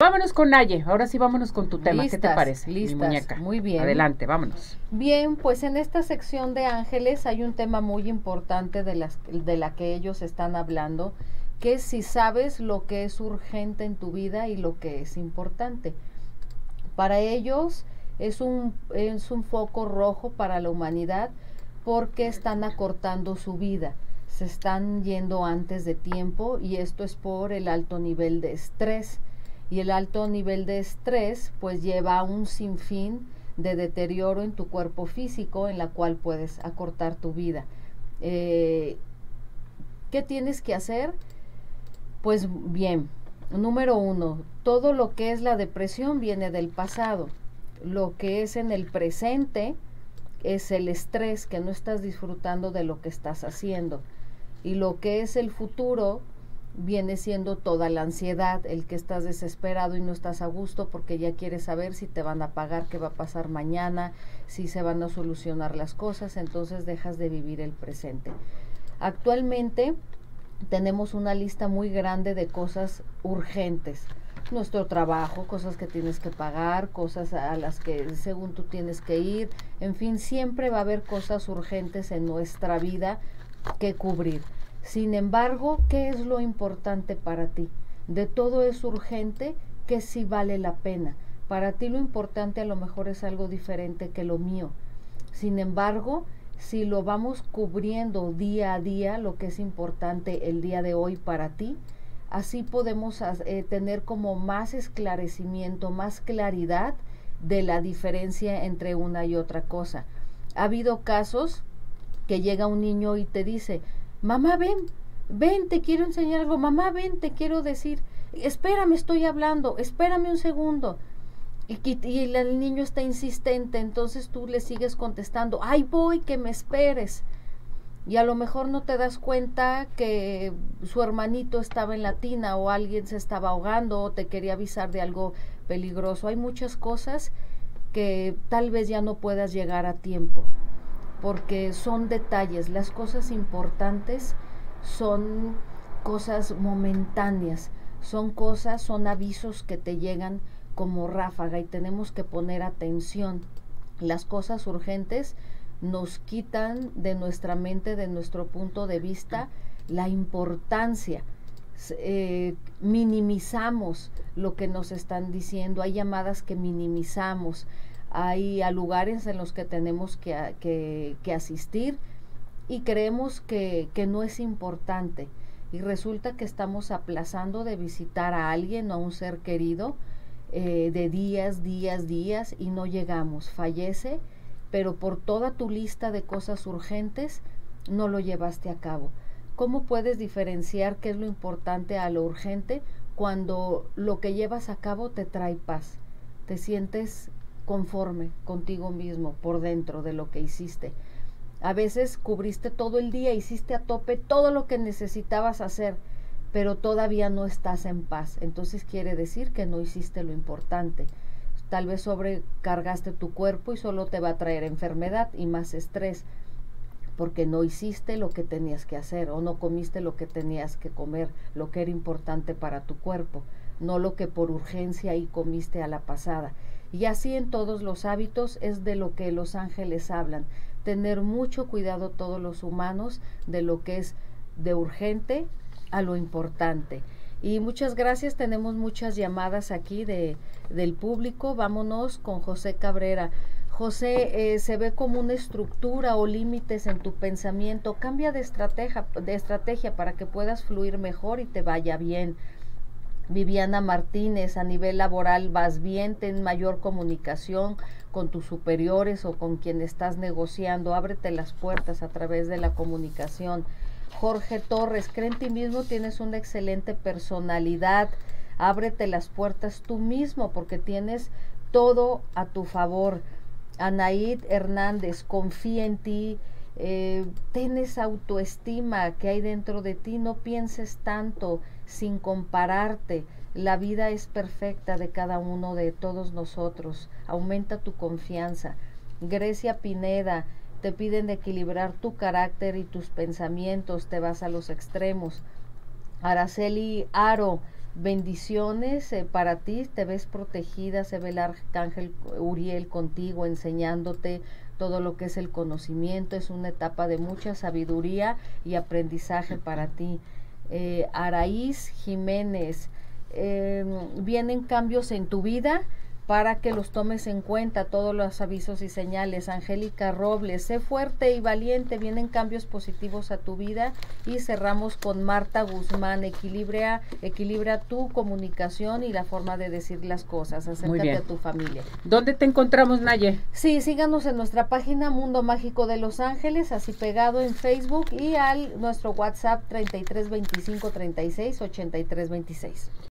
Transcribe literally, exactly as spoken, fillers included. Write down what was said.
Vámonos con Naye, ahora sí vámonos con tu tema. Listas, ¿Qué te parece, listas, mi muñeca? muy bien. Adelante, vámonos. Bien, pues en esta sección de ángeles hay un tema muy importante de, las, de la que ellos están hablando, que es si sabes lo que es urgente en tu vida y lo que es importante. Para ellos es un, es un foco rojo para la humanidad porque están acortando su vida, se están yendo antes de tiempo y esto es por el alto nivel de estrés. Y el alto nivel de estrés pues lleva a un sinfín de deterioro en tu cuerpo físico en la cual puedes acortar tu vida. Eh, ¿Qué tienes que hacer? Pues bien, número uno, todo lo que es la depresión viene del pasado. Lo que es en el presente es el estrés, que no estás disfrutando de lo que estás haciendo. Y lo que es el futuro viene siendo toda la ansiedad, el que estás desesperado y no estás a gusto porque ya quieres saber si te van a pagar, qué va a pasar mañana, si se van a solucionar las cosas, entonces dejas de vivir el presente. Actualmente tenemos una lista muy grande de cosas urgentes. Nuestro trabajo, cosas que tienes que pagar, cosas a las que según tú tienes que ir, en fin, siempre va a haber cosas urgentes en nuestra vida que cubrir. Sin embargo, ¿qué es lo importante para ti? De todo es urgente, que sí vale la pena. Para ti lo importante a lo mejor es algo diferente que lo mío. Sin embargo, si lo vamos cubriendo día a día, lo que es importante el día de hoy para ti, así podemos eh, tener como más esclarecimiento, más claridad de la diferencia entre una y otra cosa. Ha habido casos que llega un niño y te dice, mamá, ven, ven, te quiero enseñar algo, mamá, ven, te quiero decir, espérame, estoy hablando, espérame un segundo. Y, y el niño está insistente, entonces tú le sigues contestando, ay, voy, que me esperes. Y a lo mejor no te das cuenta que su hermanito estaba en la tina o alguien se estaba ahogando o te quería avisar de algo peligroso. Hay muchas cosas que tal vez ya no puedas llegar a tiempo, porque son detalles. Las cosas importantes son cosas momentáneas, son cosas, son avisos que te llegan como ráfaga y tenemos que poner atención. Las cosas urgentes nos quitan de nuestra mente, de nuestro punto de vista, la importancia. Eh, minimizamos lo que nos están diciendo, hay llamadas que minimizamos, hay a lugares en los que tenemos que, que, que asistir y creemos que, que no es importante y resulta que estamos aplazando de visitar a alguien o a un ser querido eh, de días, días, días y no llegamos, fallece, pero por toda tu lista de cosas urgentes no lo llevaste a cabo. ¿Cómo puedes diferenciar qué es lo importante a lo urgente cuando lo que llevas a cabo te trae paz? Te sientes conforme contigo mismo por dentro de lo que hiciste. A veces cubriste todo el día, hiciste a tope todo lo que necesitabas hacer, pero todavía no estás en paz. Entonces quiere decir que no hiciste lo importante. Tal vez sobrecargaste tu cuerpo y solo te va a traer enfermedad y más estrés, porque no hiciste lo que tenías que hacer o no comiste lo que tenías que comer, lo que era importante para tu cuerpo, no lo que por urgencia y comiste a la pasada. Y así en todos los hábitos es de lo que los ángeles hablan, tener mucho cuidado todos los humanos de lo que es de urgente a lo importante. Y muchas gracias, tenemos muchas llamadas aquí de, del público. Vámonos con José Cabrera. José, eh, se ve como una estructura o límites en tu pensamiento. Cambia de estrategia, de estrategia para que puedas fluir mejor y te vaya bien. Viviana Martínez, a nivel laboral vas bien, ten mayor comunicación con tus superiores o con quien estás negociando. Ábrete las puertas a través de la comunicación. Jorge Torres, cree en ti mismo, tienes una excelente personalidad, ábrete las puertas tú mismo porque tienes todo a tu favor. Anaid Hernández, confía en ti, eh, tienes autoestima que hay dentro de ti, no pienses tanto sin compararte, la vida es perfecta de cada uno de todos nosotros, aumenta tu confianza. Grecia Pineda, te piden de equilibrar tu carácter y tus pensamientos, te vas a los extremos. Araceli Aro, Bendiciones eh, para ti, te ves protegida, se ve el arcángel Uriel contigo enseñándote todo lo que es el conocimiento, es una etapa de mucha sabiduría y aprendizaje para ti. Eh, Araíz Jiménez, eh, vienen cambios en tu vida para que los tomes en cuenta, todos los avisos y señales. Angélica Robles, sé fuerte y valiente, vienen cambios positivos a tu vida. Y cerramos con Marta Guzmán, equilibra, equilibra tu comunicación y la forma de decir las cosas, acércate a tu familia. ¿Dónde te encontramos, Naye? Sí, síganos en nuestra página Mundo Mágico de Los Ángeles, así pegado en Facebook, y al nuestro WhatsApp treinta y tres veinticinco treinta y seis ochenta y tres veintiséis.